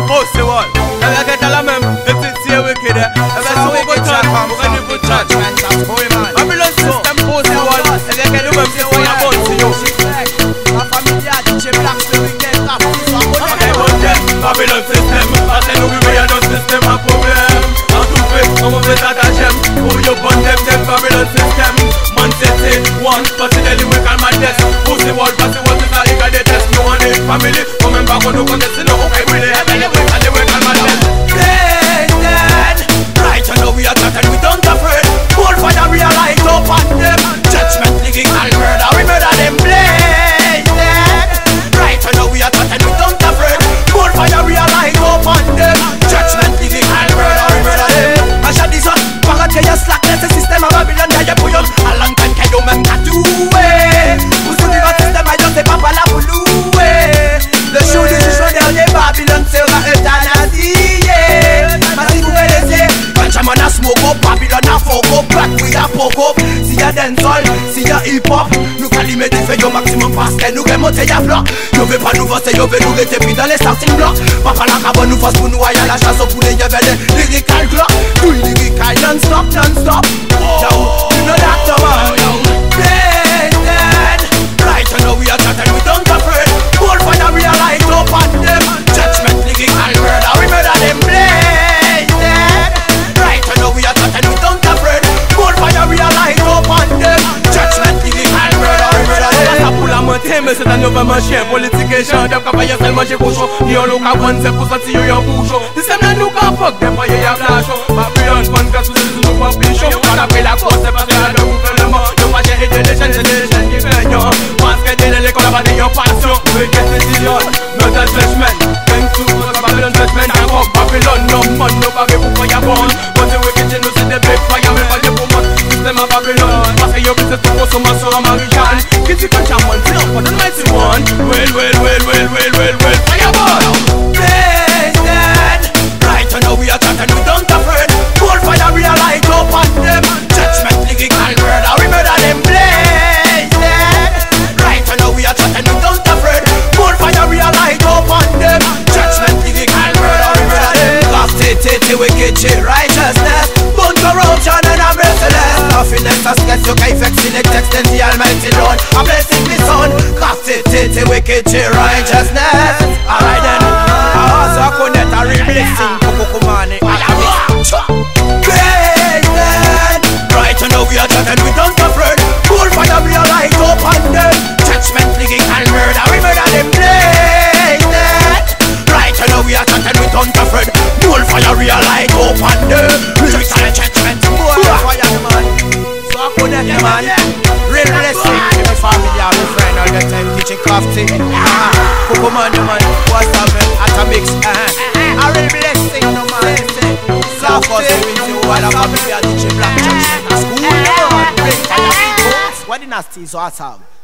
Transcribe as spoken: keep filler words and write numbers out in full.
même poster wall. Elle get la même, et c'est wicked. Elle va se go chat, on va nous go chat. Babylon system poster wall. Elle get le même, c'est quoi ya bon si yo. La famille a D J Black, le week-end, la fille soit bonne. Babylon system, parce que nous vivons dans le système à problème. En tout fait, on va faire ça ta gemme. Pour yo bon dem dem Babylon system. Man city, one, parce que les we can madness. Pussy wall, parce que what is that, you got the test. No one in family, come and back on the contest. No, okay, we live in the way, and the we can madness. Right now we are chatting, we don't afraid. Full fire, we are light up on them. Judgment, living, and murder, we murder them blazing. Right now we are chatting, we don't afraid. Full fire, we are light up on them. Judgment, living, and murder, we murder them. I shot this one, parate ya slackness, the system of Babylon, ya ye bouillon. A long time que yo même qu'à tout, eh. Vous souvenez votre système, I don't say papa la boulou, eh. Le show du juge dernier, Babylon sera euthanasie, yeah. Parce que vous connaissez, Benjamin a smoke up, Babylon a fuck up, Black we a fuck up. Si y'a dancehall, si y'a hip-hop, nous calimons des feuilles au maximum parce que nous remontons y'a bloc. Yo veut pas nous avancer, yo veut nous rester pris dans les starting blocks. Papa la cabane nous fasse pour nous ailler à la chasse au poulet, y'avait des lyrical clock. Do lyrical non-stop, non-stop. Yo, you know that the man. Right now we are chatting, we don't afraid. Full fire, we are light up on them. Judgment, living, and murder, we murder them blazing. Right now we are chatting, we don't afraid. Full fire, we are light up on them. Judgment, living, and murder, we murder them. Ça pour la montée, mais c'est un nouveau manchien. Politique et gens, des cavaliers seulement manger cochon. Qui ont le cabane, c'est pour sortir un bouchon. Système là nous qu'en fuck, des fois y'a flashon. Babylon, bonne casse, c'est nous pas pichon. On a pris la course, c'est parce que là de gouvernement. Nous pas gérer des chaînes, c'est des chaînes qui gagnent. Parce que dès l'école, on va dire passion. We get the million, murder judgment. Thanks to Babylon judgment. I walk Babylon, no man, no bagay pour fire burn. But the wicked, nous c'est des big fire, mais pas des pour moi. Système à Babylon, parce que y'a plus de tout consommation à Marianne. Qui dit que j'aime mon tir, pas de mighty one. Well, well, well, well, well, well, well, fire burn. Right now we are chatting, we don't afraid. Full fire, we are light up on them. Judgment, living, and murder, we murder them blazing. Right now we are chatting, we don't afraid. Full fire, we are light up on them. Judgment, living, and murder, we murder them. Cause T-T-T, wicked shit, righteousness. Bone corruption and a merciless. Nothingness, a sketch, you can't vex in the text, then the Almighty Lord. A blessing the Son. Cause T-T-T, wicked shit, righteousness. Alright then, I also connect a real blessing. Kukumane, right now we are chatting, we don't afraid. Full fire, we are light up on them. Judgment, living, and murder, we murder them blazing. Right now we are chatting, we don't afraid. Full fire, we are light up on them. Lyrical judgment, full fire, man. So I connect, man. Real blessing, my family, my friend, all the time teaching crafting. Kukumane, man, what's up, man? At a mix, uh-huh. A real blessing, no man. Of course, we will do all of our D J Black Church. School, Lord, bring to the people. What dynasty is awesome.